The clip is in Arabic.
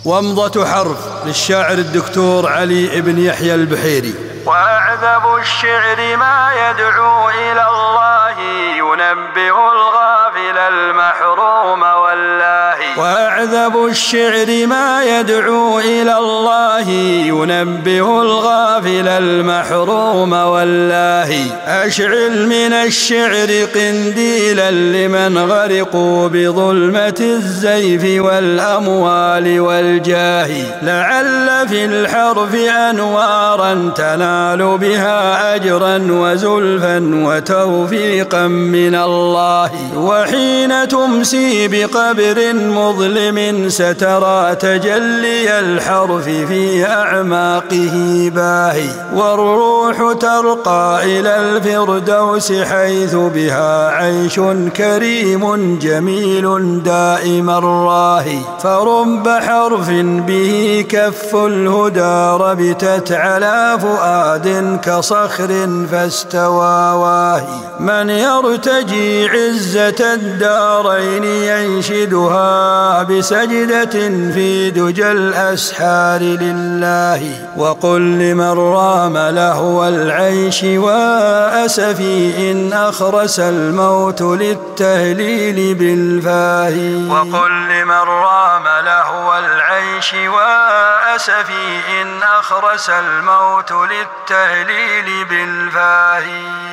ومضة حرف للشاعر الدكتور علي بن يحيى البحيري. وأعذب الشعر ما يدعو إلى الله ينبئ الغافل المحروم واللاهي. وأعذب الشعر ما يدعو إلى الله ينبئ الغافل المحروم واللاهي. أشعل من الشعر قنديلا لمن غرقوا بظلمة الزيف والأموال والجاه. لعل في الحرف أنوارا تنال بها أجرا وزلفا وتوفيقا من الله. وحين تمسي بقبر مظلم سترى تجلي الحرف في أعماقه باهي. والروح ترقى إلى الفردوس حيث بها عيش كريم جميل دائم الراهي. فرب حرف به كف الهدى ربتت على فؤاد كصخر فاستوى واهي. من يرتجي عزة الدارين ينشدها بسجدة في دجى الأسحار لله. وقل لمن رام لهو العيش وأسفي إن أخرس الموت للتهليل بالفاهي. وقل لمن رام لهو العيش وأسفي إن أخرس الموت للتهليل بالفاهي.